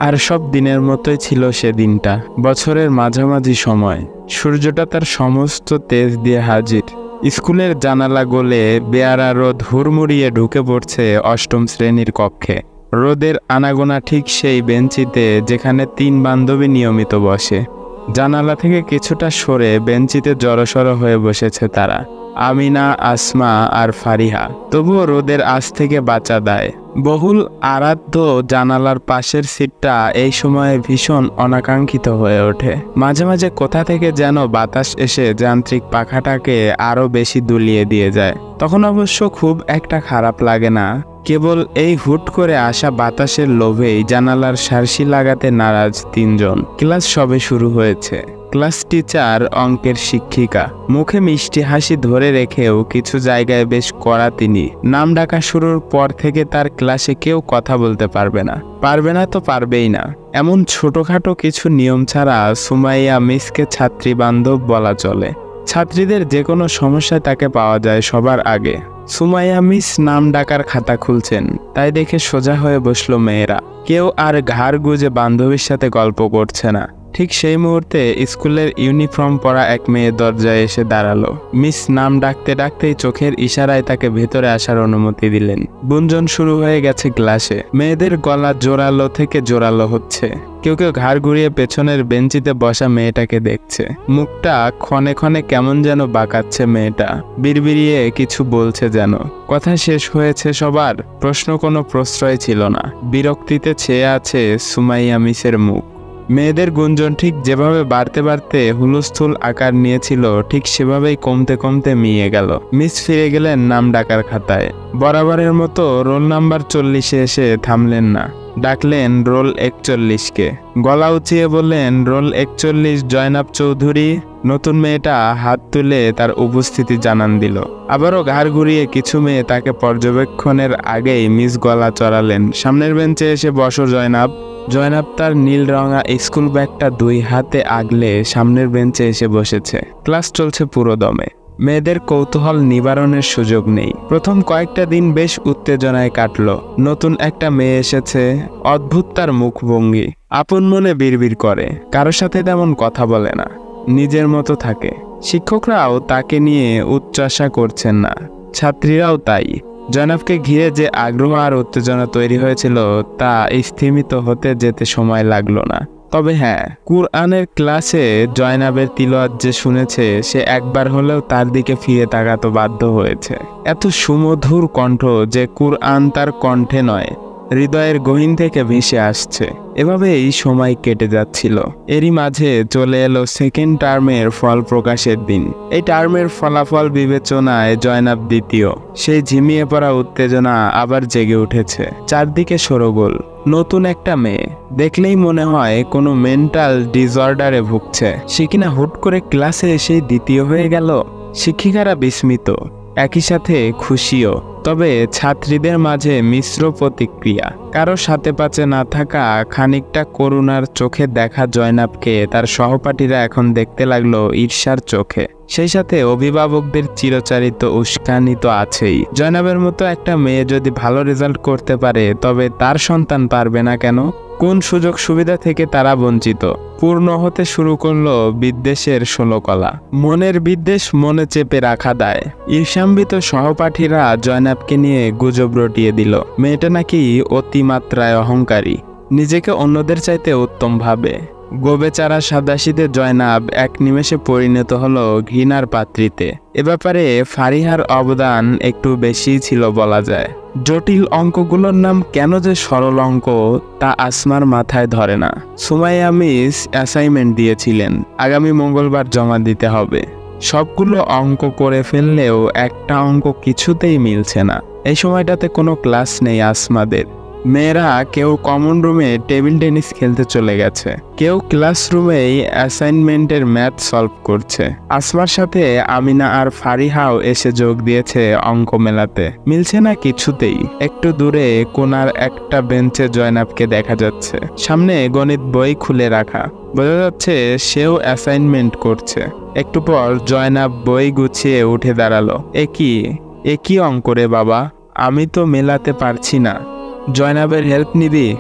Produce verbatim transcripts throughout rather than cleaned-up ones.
আর সব দিনের মতোই ছিল সেদিনটা। বছরের মাঝামাঝি সময়, সূর্যটা তার সমস্ত তেজ দিয়ে হাজির। স্কুলের জানালা গলে বেয়ারা রোদ হুড়মুড়িয়ে ঢুকে পড়ছে অষ্টম শ্রেণীর কক্ষে। রোদের আনাগোনা ঠিক সেই বেঞ্চিতে যেখানে তিন বান্ধবী নিয়মিত বসে। জানালা থেকে কিছুটা সরে বেঞ্চিতে জড়সড় হয়ে বসেছে তারা, আমিনা, আসমা আর ফারিহা। তবুও রোদের আঁচ থেকে বাঁচা দেয়। বহুল আরাধ্য জানালার পাশের সিটটা এই সময়ে ভীষণ অনাকাঙ্ক্ষিত হয়ে ওঠে। মাঝে মাঝে কোথা থেকে যেন বাতাস এসে যান্ত্রিক পাখাটাকে আরো বেশি দুলিয়ে দিয়ে যায়। তখন অবশ্য খুব একটা খারাপ লাগে না, কেবল এই হুট করে আসা বাতাসের লোভেই জানালার সার্সি লাগাতে নারাজ তিনজন। ক্লাস সবে শুরু হয়েছে। ক্লাস টিচার অঙ্কের শিক্ষিকা, মুখে মিষ্টি হাসি ধরে রেখেও কিছু জায়গায় বেশ কড়া তিনি। নাম ডাকা শুরুর পর থেকে তার ক্লাসে কেউ কথা বলতে পারবে না। পারবে না তো পারবেই না, এমন ছোটখাটো কিছু নিয়ম ছাড়া সুমাইয়া মিসকে ছাত্রী বান্ধব বলা চলে। ছাত্রীদের যে কোনো সমস্যায় তাকে পাওয়া যায় সবার আগে। সুমাইয়া মিস নাম ডাকার খাতা খুলছেন, তাই দেখে সোজা হয়ে বসলো মেয়েরা। কেউ আর ঘাড় গুজে বান্ধবীর সাথে গল্প করছে না। ঠিক সেই মুহূর্তে স্কুলের ইউনিফর্ম পরা এক মেয়ে দরজায় এসে দাঁড়ালো। মিস নাম ডাকতে ডাকতেই চোখের ইশারায় তাকে ভেতরে আসার অনুমতি দিলেন। গুঞ্জন শুরু হয়ে গেছে ক্লাসে। মেয়েদের গলা জোরালো থেকে জোরালো হচ্ছে। কেউ কেউ ঘাড় ঘুরিয়ে পেছনের বেঞ্চিতে বসা মেয়েটাকে দেখছে। মুখটা ক্ষণে ক্ষণে কেমন যেন বাঁকাচ্ছে মেয়েটা, বিড়বিড়িয়ে কিছু বলছে যেন। কথা শেষ হয়েছে সবার? প্রশ্ন কোনো প্রশ্রয় ছিল না। বিরক্তিতে ছেয়ে আছে সুমাইয়া মিসের মুখ। মেয়েদের গুঞ্জন ঠিক যেভাবে বাড়তে বাড়তে হুলস্থুল আকার নিয়েছিল, ঠিক সেভাবেই কমতে কমতে মিয়ে গেল। মিস ফিরে গেলেন নাম ডাকার খাতায়। বরাবরের মতো রোল নাম্বার চল্লিশে এসে থামলেন না, ডাকলেন রোল একচল্লিশকে। গলা উঁচিয়ে বললেন, রোল একচল্লিশ জয়নাব চৌধুরী। নতুন মেয়েটা হাত তুলে তার উপস্থিতি জানান দিল। আবারও ঘাড় ঘুরিয়ে কিছু মেয়ে তাকে পর্যবেক্ষণের আগেই মিস গলা চড়ালেন, সামনের বেঞ্চে এসে বসো জয়নাব। জয়নাব তার নীল রঙা স্কুল ব্যাগটা দুই হাতে আগলে সামনের বেঞ্চে এসে বসেছে। ক্লাস চলছে পুরো দমে। মেয়েদের কৌতূহল নিবারণের সুযোগ নেই। প্রথম কয়েকটা দিন বেশ উত্তেজনায় কাটলো। নতুন একটা মেয়ে এসেছে, অদ্ভুত তার মুখভঙ্গি। আপন মনে বিড়বিড় করে, কারো সাথে তেমন কথা বলে না, নিজের মতো থাকে। শিক্ষকরাও তাকে নিয়ে উচ্চাসা করছেন না, ছাত্রীরাও তাই। জয়নাবকে ঘিরে যে আগ্রহ আর উত্তেজনা তৈরি হয়েছিল তা স্থিমিত হতে যেতে সময় লাগলো না। তবে হ্যাঁ, কুরআনের ক্লাসে জয়নাবের তিলাওয়াত যে শুনেছে, সে একবার হলেও তার দিকে ফিরে তাকাতে বাধ্য হয়েছে। এত সুমধুর কণ্ঠ যে কুরআন তার কণ্ঠে নয়, হৃদয়ের গহীন থেকে ভেসে আসছে। এভাবেই সময় কেটে যাচ্ছিল। এরই মাঝে চলে এলো সেকেন্ড টার্মের ফল প্রকাশের দিন। এই টার্মের ফলাফল বিবেচনায় জয়নাব দ্বিতীয়। সেই ঝিমিয়ে পড়া উত্তেজনা আবার জেগে উঠেছে। চারদিকে শোরগোল। নতুন একটা মেয়ে, দেখলেই মনে হয় কোনো মেন্টাল ডিসঅর্ডারে ভুগছে। সে কিনা হুট করে ক্লাসে এসেই দ্বিতীয় হয়ে গেল। শিক্ষিকারা বিস্মিত, একই সাথে খুশিও। তবে ছাত্রীদের মাঝে মিশ্র প্রতিক্রিয়া। কারো সাথে পাচে না থাকা খানিকটা করুণার চোখে দেখা জয়নাবকে তার সহপাঠীরা এখন দেখতে লাগলো ঈর্ষার চোখে। সেই সাথে অভিভাবকদের চিরচারিত উস্কানি তো আছেই। জয়নাবের মতো একটা মেয়ে যদি ভালো রেজাল্ট করতে পারে, তবে তার সন্তান পারবে না কেন? কোন সুযোগ সুবিধা থেকে তারা বঞ্চিত? পূর্ণ হতে শুরু করলো বিদ্বেষের ষোলকলা। মনের বিদ্বেষ মনে চেপে রাখা দায়। ঈর্ষান্বিত সহপাঠীরা জয়নাবকে নিয়ে গুজব রটিয়ে দিল, মেয়েটা নাকি অতিমাত্রায় অহংকারী, নিজেকে অন্যদের চাইতে উত্তম ভাবে। গোবেচারা সাদাশিদে জয়নাব এক নিমেষে পরিণত হলো ঘৃণার পাত্রীতে। এ ব্যাপারে ফারিহার অবদান একটু বেশিই ছিল বলা যায়। জটিল অঙ্কগুলোর নাম কেন যে সরল অঙ্ক তা আসমার মাথায় ধরে না। সুমাইয়া মিস অ্যাসাইনমেন্ট দিয়েছিলেন, আগামী মঙ্গলবার জমা দিতে হবে। সবগুলো অঙ্ক করে ফেললেও একটা অঙ্ক কিছুতেই মিলছে না। এই সময়টাতে কোনো ক্লাস নেই আসমাদের। মেয়েরা কেউ কমন রুমে টেবিল টেনিস খেলতে চলে গেছে, কেউ ক্লাসরুমেই অ্যাসাইনমেন্টের ম্যাথ সলভ করছে। আসমার সাথে আমিনা আর ফারিহাও এসে যোগ দিয়েছে অঙ্ক মেলাতে। মিলছে না কিছুতেই। একটু দূরে কোনার একটা বেঞ্চে জয়নাবকে দেখা যাচ্ছে, সামনে গণিত বই খুলে রাখা। বোঝা যাচ্ছে সেও অ্যাসাইনমেন্ট করছে। একটু পর জয়নাব বই গুছিয়ে উঠে দাঁড়ালো। এ কি এ কি অঙ্ক রে বাবা, আমি তো মেলাতে পারছি না। জয়নাবের হেল্প নিবি?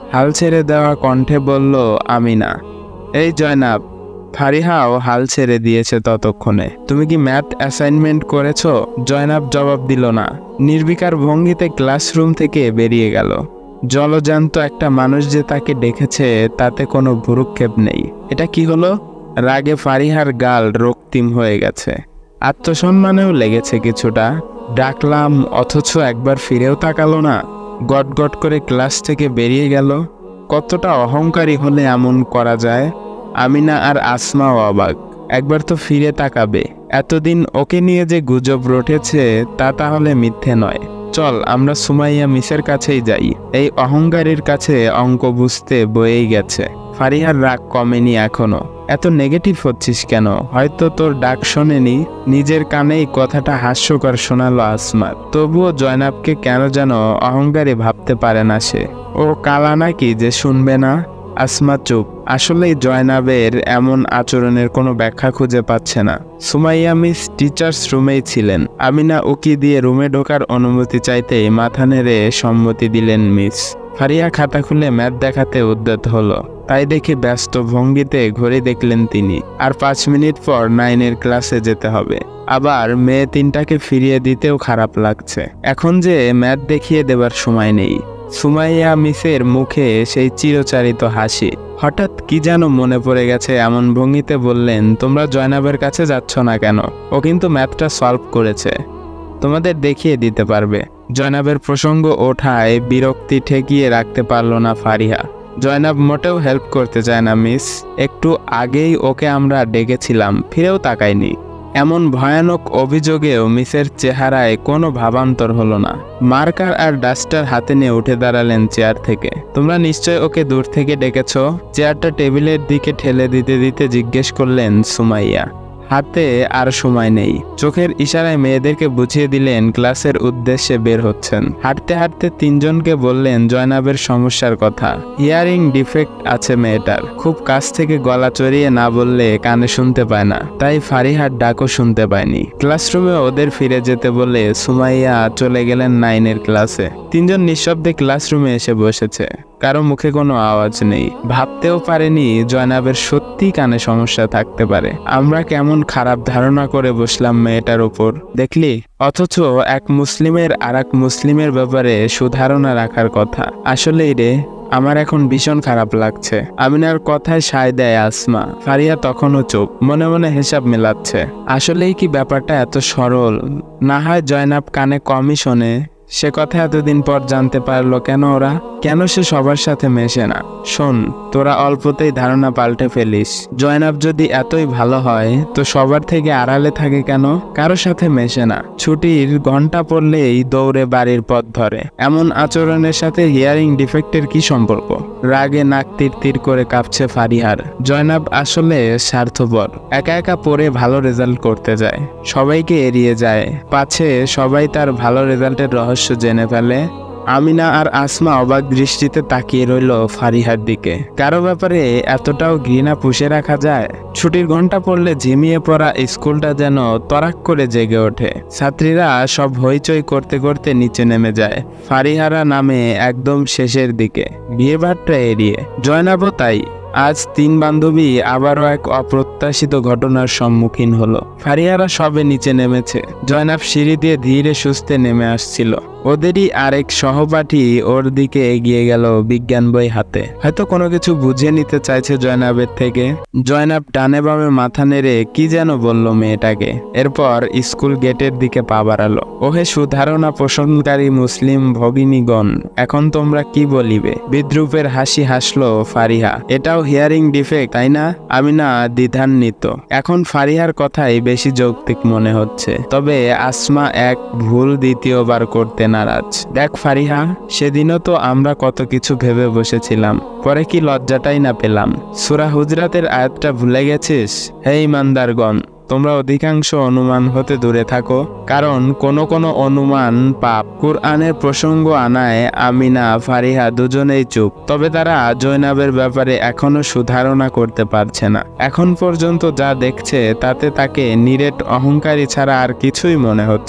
হাল ছেড়ে দেওয়া কণ্ঠে বলল আমিনা। এই জয়নাব। ফারিহাও হাল ছেড়ে দিয়েছে ততক্ষণে। তুমি কি ম্যাথ অ্যাসাইনমেন্ট করেছো? জয়নাব জবাব দিল না। নির্বিকার ভঙ্গিতে ক্লাসরুম থেকে বেরিয়ে গেল। জলজান্ত একটা মানুষ যে তাকে ডেকেছে তাতে কোনো ভ্রুক্ষেপ নেই। এটা কি হলো? রাগে ফারিহার গাল রক্তিম হয়ে গেছে, আত্মসম্মানেও লেগেছে কিছুটা। ডাকলাম অথচ একবার ফিরেও তাকালো না। গট গট করে ক্লাস থেকে বেরিয়ে গেল। কতটা অহংকারী হলে এমন করা যায়? আমিনা আর আসমাও অবাক। একবার তো ফিরে তাকাবে। এতদিন ওকে নিয়ে যে গুজব রটেছে তা তাহলে মিথ্যে নয়। চল আমরা সুমাইয়া মিসের কাছেই যাই। এই অহংকারীর কাছে অঙ্ক বুঝতে বয়েই গেছে। ফারিহার রাগ কমেনি এখনো। এত নেগেটিভ হচ্ছিস কেন? হয়তো তোর ডাক শোনেনি। নিজের কানেই কথাটা হাস্যকর শোনালো আসমার। তবুও জয়নাবকে কেন যেন অহংকারী ভাবতে পারে না সে। ও কালা নাকি যে শুনবে না? আসমা চুপ। আসলেই জয়নাবের এমন আচরণের কোনো ব্যাখ্যা খুঁজে পাচ্ছে না। সুমাইয়া মিস টিচার্স রুমেই ছিলেন। আমিনা উকি দিয়ে রুমে ঢোকার অনুমতি চাইতেই মাথা নেড়ে সম্মতি দিলেন মিস। ফারিয়া খাতা খুলে ম্যাথ দেখাতে উদ্যত হলো। তাই দেখে ব্যস্ত ভঙ্গিতে ঘড়ি দেখলেন তিনি। আর পাঁচ মিনিট পর নাইনের ক্লাসে যেতে হবে। আবার মেয়ে তিনটাকে ফিরিয়ে দিতেও খারাপ লাগছে। এখন যে ম্যাথ দেখিয়ে দেবার সময় নেই। সুমাইয়া মিসের মুখে সেই চিরচারিত হাসি। হঠাৎ কি যেন মনে পড়ে গেছে এমন ভঙ্গিতে বললেন, তোমরা জয়নাবের কাছে যাচ্ছ না কেন? ও কিন্তু ম্যাথটা সলভ করেছে, তোমাদের দেখিয়ে দিতে পারবে। জয়নাবের প্রসঙ্গ ওঠায় বিরক্তি ঠেকিয়ে রাখতে পারল না ফারিহা। জয়নাব মোটেও হেল্প করতে চায় না মিস। একটু আগেই ওকে আমরা ডেকেছিলাম, ফিরেও তাকায়নি। এমন ভয়ানক অভিযোগেও মিসের চেহারায় কোনো ভাবান্তর হলো না। মার্কার আর ডাস্টার হাতে নিয়ে উঠে দাঁড়ালেন চেয়ার থেকে। তোমরা নিশ্চয় ওকে দূর থেকে ডেকেছ? চেয়ারটা টেবিলের দিকে ঠেলে দিতে দিতে জিজ্ঞেস করলেন সুমাইয়া। হাতে আর সময় নেই। চোখের ইশারায় মেয়েদেরকে বুঝিয়ে দিলেন ক্লাসের উদ্দেশ্যে বের হচ্ছেন। হাঁটতে হাঁটতে তিনজনকে বললেন জয়নাবের সমস্যার কথা। হিয়ারিং ডিফেক্ট আছে মেয়েটার। খুব কাছ থেকে গলা চড়িয়ে না বললে কানে শুনতে পায় না, তাই ফারিহার ডাকও শুনতে পায়নি। ক্লাসরুমে ওদের ফিরে যেতে বলে সুমাইয়া চলে গেলেন নাইনের ক্লাসে। তিনজন নিঃশব্দে ক্লাসরুমে এসে বসেছে। কারো মুখে কোনো আওয়াজ নেই। ভাবতেও পারেনি জয়নাবের সত্যি কানে সমস্যা থাকতে পারে। আমরা কেমন খারাপ ধারণা করে বসলাম মেয়েটার ওপর, দেখলি? অথচ এক মুসলিমের আর এক মুসলিমের ব্যাপারে সুধারণা রাখার কথা। আসলেই রে, আমার এখন ভীষণ খারাপ লাগছে। আমিনার কথায় সায় দেয় আসমা। ফারিয়া তখনও চুপ, মনে মনে হিসাব মেলাচ্ছে। আসলেই কি ব্যাপারটা এত সরল? না হয় জয়নাব কানে কমই শোনে। সে কথা এতদিন পর জানতে পারলো কেন ওরা? কেন সে সবার সাথে মেশে না? শোন, তোরা অল্পতেই ধারণা পাল্টে ফেলিস। জয়নাব যদি এতই ভালো হয় তো সবার থেকে আড়ালে থাকে কেন? কারো সাথে মেশে না। ছুটির ঘন্টা পড়লেই দৌড়ে বাড়ির পথ ধরে। এমন আচরণের সাথে হিয়ারিং ডিফেক্টের কি সম্পর্ক? রাগে নাক তীর তীর করে কাঁপছে ফারিহার। জয়নাব আসলে স্বার্থপর। একা একা পড়ে ভালো রেজাল্ট করতে যায়, সবাইকে এড়িয়ে যায়, পাছে সবাই তার ভালো রেজাল্টের রহস্য জেনে ফেলে। আমিনা আর আসমা অবাক দৃষ্টিতে তাকিয়ে রইল ফারিহার দিকে। কারো ব্যাপারে এতটাও ঘৃণা পুষে রাখা যায়? ছুটির ঘন্টা পড়লে ঝিমিয়ে পড়া স্কুলটা যেন তরাক করে জেগে ওঠে। ছাত্রীরা সব হইচই করতে করতে নিচে নেমে যায়। ফারিহারা নামে একদম শেষের দিকে, বিয়েবারটা এড়িয়ে। জয়নাবও তাই। আজ তিন বান্ধবী আবারও এক অপ্রত্যাশিত ঘটনার সম্মুখীন হলো। ফারিহারা সবে নিচে নেমেছে। জয়নাব সিঁড়ি দিয়ে ধীরে সুস্থে নেমে আসছিল। ওদেরই আরেক সহপাঠী ওর দিকে এগিয়ে গেল বিজ্ঞান বই হাতে। হয়তো কোনো কিছু বুঝে নিতে চাইছে জয়নাবের থেকে। জয়নাব ডানে বামে মাথা নেড়ে কি যেন বলল মেয়েটাকে। এরপর স্কুল গেটের দিকে পা বাড়ালো। ওহে সুধারণা পোষণকারী মুসলিম ভগিনীগণ, এখন তোমরা কি বলিবে? বিদ্রুপের হাসি হাসলো ফারিহা। এটাও হিয়ারিং ডিফেক্ট, তাই না? আমিনা দ্বিধান্বিত। এখন ফারিহার কথাই বেশি যৌক্তিক মনে হচ্ছে। তবে আসমা এক ভুল দ্বিতীয়বার করতে নারাজ। দেখ ফারিহা, সেদিনও তো আমরা কত কিছু ভেবে বসেছিলাম, পরে কি লজ্জাটাই না পেলাম। সূরা হুজরাতের আয়াতটা ভুলে গেছিস? হে ঈমানদারগণ, তোমরা অধিকাংশ অনুমান হতে দূরে থাকো, কারণ কোন কোন অনুমান পাপ। কুরআনের প্রসঙ্গ আনায় আমিনা ফারিহা দুজনেই চুপ। তবে তারা জয়নাবের ব্যাপারে এখনো সুধারণা করতে পারছে না। এখন পর্যন্ত যা দেখছে তাতে তাকে নিরেট অহংকারী ছাড়া আর কিছুই মনে হচ্ছে না।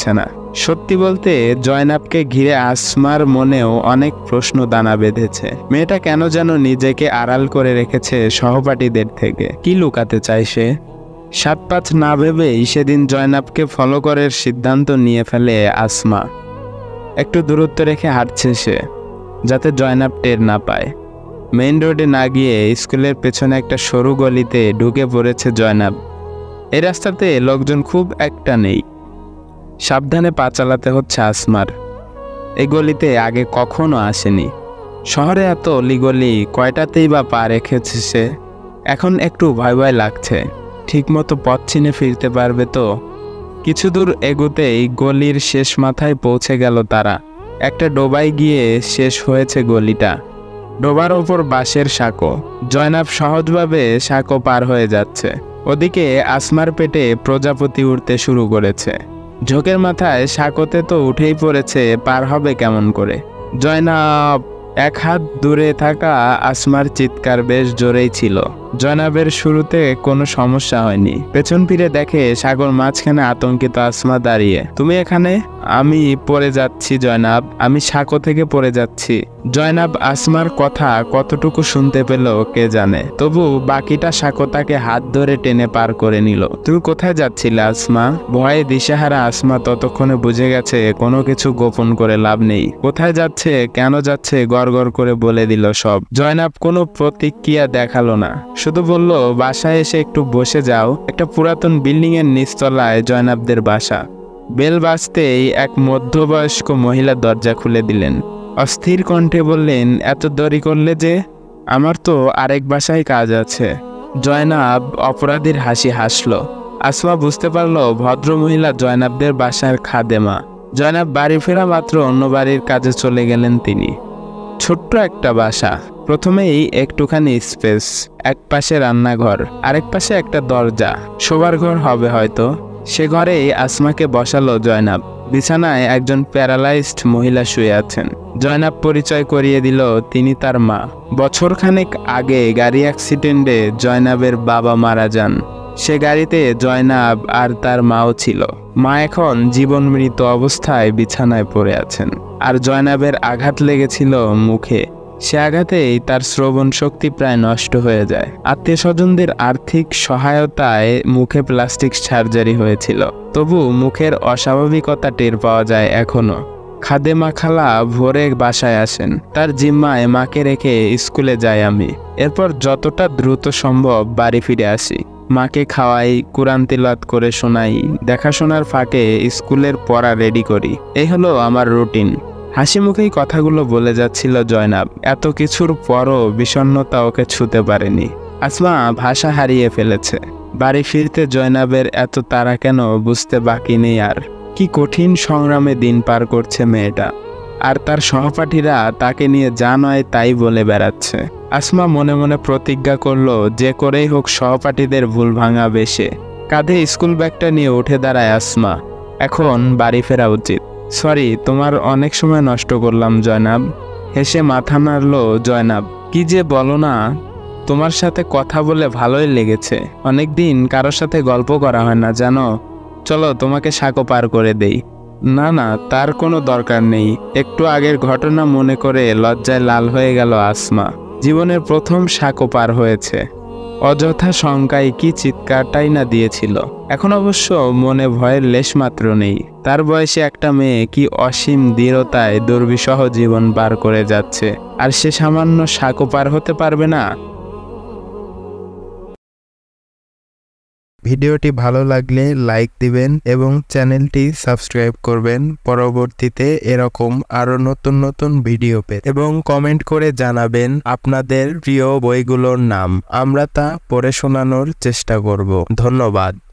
সত্যি বলতে জয়নাবকে ঘিরে আসমার মনেও অনেক প্রশ্ন দানা বেঁধেছে। মেয়েটা কেন যেন নিজেকে আড়াল করে রেখেছে সহপাঠীদের থেকে। কি লুকাতে চায় সে? সাত পাঁচ না ভেবেই সেদিন জয়নাবকে ফলো করার সিদ্ধান্ত নিয়ে ফেলে আসমা। একটু দূরত্ব রেখে হাঁটছে সে, যাতে জয়নাব টের না পায়। মেইন রোডে না গিয়ে স্কুলের পেছনে একটা সরু গলিতে ঢুকে পড়েছে জয়নাব। এই রাস্তাতে লোকজন খুব একটা নেই, সাবধানে পা চালাতে হচ্ছে আসমার। এই গলিতে আগে কখনো আসেনি। শহরে এত অলিগলি কয়টাতেই বা পা রেখেছে সে। এখন একটু ভয় ভয় লাগছে, ঠিকমতো পথ চিনে ফিরতে পারবে তো? কিছু দূর এগোতেই গলির শেষ মাথায় পৌঁছে গেল তারা। একটা ডোবায় গিয়ে শেষ হয়েছে গলিটা। ডোবার ওপর বাঁশের সাঁকো। জয়নাব সহজভাবে সাঁকো পার হয়ে যাচ্ছে। ওদিকে আসমার পেটে প্রজাপতি উঠতে শুরু করেছে। ঝোঁকের মাথায় সাঁকোতে তো উঠেই পড়েছে, পার হবে কেমন করে? জয়নাব! এক হাত দূরে থাকা আসমার চিৎকার বেশ জোরেই ছিল। জয়নাবের শুরুতে কোনো সমস্যা হয়নি। পেছন ফিরে দেখে সাগর মাঝখানে আতঙ্কিত আসমা দাঁড়িয়ে। তুমি এখানে? আমি পড়ে যাচ্ছি জয়নাব, আমি সাঁকো থেকে পড়ে যাচ্ছি। জয়নাব আসমার কথা কতটুকু শুনতে পেল কে জানে, তবু বাকিটা সাঁকো তাকে হাত ধরে টেনে পার করে নিল। তুমি কোথায় যাচ্ছিলে আসমা? ভয়ে দিশেহারা আসমা ততক্ষণে বুঝে গেছে কোনো কিছু গোপন করে লাভ নেই। কোথায় যাচ্ছে, কেন যাচ্ছে, গড়গড় করে বলে দিল সব। জয়নাব কোনো প্রতিক্রিয়া দেখালো না, শুধু বলল, বাসায় এসে একটু বসে যাও। একটা পুরাতন বিল্ডিং এর নিচতলায় জয়নাবদের বাসা। বেল বাজতেই এক মধ্যবয়স্ক মহিলা দরজা খুলে দিলেন। অস্থির কণ্ঠে বললেন, এত দেরি করলে যে? আমার তো আরেক বাসায় কাজ আছে। জয়নাব অপরাধীর হাসি হাসল। আসমা বুঝতে পারল ভদ্রমহিলা জয়নাবদের বাসার খাদেমা। জয়নাব বাড়ি ফেরা মাত্র অন্য বাড়ির কাজে চলে গেলেন তিনি। ছোট্ট একটা বাসা, প্রথমেই একটুখানি স্পেস, এক পাশে রান্নাঘর, আরেক পাশে একটা দরজা, শোবার ঘর হবে হয়তো। সে ঘরেই আসমাকে বসালো জয়নাব। বিছানায় একজন প্যারালাইজড মহিলা শুয়ে আছেন। জয়নাব পরিচয় করিয়ে দিল তিনি তার মা। বছরখানেক আগে গাড়ি অ্যাক্সিডেন্টে জয়নাবের বাবা মারা যান। সে গাড়িতে জয়নাব আর তার মাও ছিল। মা এখন জীবন মৃত অবস্থায় বিছানায় পড়ে আছেন, আর জয়নাবের আঘাত লেগেছিল মুখে। সে আঘাতেই তার শ্রবণ শক্তি প্রায় নষ্ট হয়ে যায়। আত্মীয় স্বজনদের আর্থিক সহায়তায় মুখে প্লাস্টিক সার্জারি হয়েছিল, তবু মুখের অস্বাভাবিকতা টের পাওয়া যায় এখনো। খাদেমা খালা ভোরে বাসায় আসেন। তার জিম্মায় মাকে রেখে স্কুলে যাই আমি। এরপর যতটা দ্রুত সম্ভব বাড়ি ফিরে আসি। মাকে খাওয়াই, কুরআন তিলাওয়াত করে শোনাই, দেখাশোনার ফাঁকে স্কুলের পড়া রেডি করি। এই হলো আমার রুটিন। হাসি মুখেই কথাগুলো বলে যাচ্ছিল জয়নাব। এত কিছুর পরও বিষণ্ণতা ওকে ছুঁতে পারেনি। আসমা ভাষা হারিয়ে ফেলেছে। বাড়ি ফিরতে জয়নাবের এত তাড়া কেন বুঝতে বাকি নেই আর। কি কঠিন সংগ্রামে দিন পার করছে মেয়েটা, আর তার সহপাঠীরা তাকে নিয়ে যা নয় তাই বলে বেড়াচ্ছে। আসমা মনে মনে প্রতিজ্ঞা করলো, যে করেই হোক সহপাঠীদের ভুল ভাঙাবে সে। কাঁধে স্কুল ব্যাগটা নিয়ে উঠে দাঁড়ায় আসমা। এখন বাড়ি ফেরা উচিত। সরি, তোমার অনেক সময় নষ্ট করলাম জয়নাব। হেসে মাথা নাড়ল জয়নাব। কি যে বলো না, তোমার সাথে কথা বলে ভালোই লেগেছে। অনেকদিন কারোর সাথে গল্প করা হয় না জানো। চলো তোমাকে সাঁকো পার করে দেই। না না, তার কোনো দরকার নেই। একটু আগের ঘটনা মনে করে লজ্জায় লাল হয়ে গেল আসমা। জীবনের প্রথম সাঁকো পার হয়েছে। অযথা শঙ্কায় কি চিৎকারটাই না দিয়েছিল। এখন অবশ্য মনে ভয়ের লেশমাত্র নেই। তার বয়সে একটা মেয়ে কি অসীম দৃঢ়তায় দুর্বিষহ জীবন পার করে যাচ্ছে, আর সে সামান্য সাঁকো পার হতে পারবে না? ভিডিওটি ভালো লাগলে লাইক দিবেন এবং চ্যানেলটি সাবস্ক্রাইব করবেন পরবর্তীতে এরকম আরো নতুন নতুন ভিডিও পেতে, এবং কমেন্ট করে জানাবেন আপনাদের প্রিয় বইগুলোর নাম। আমরা তা পড়ে শোনানোর চেষ্টা করব। ধন্যবাদ।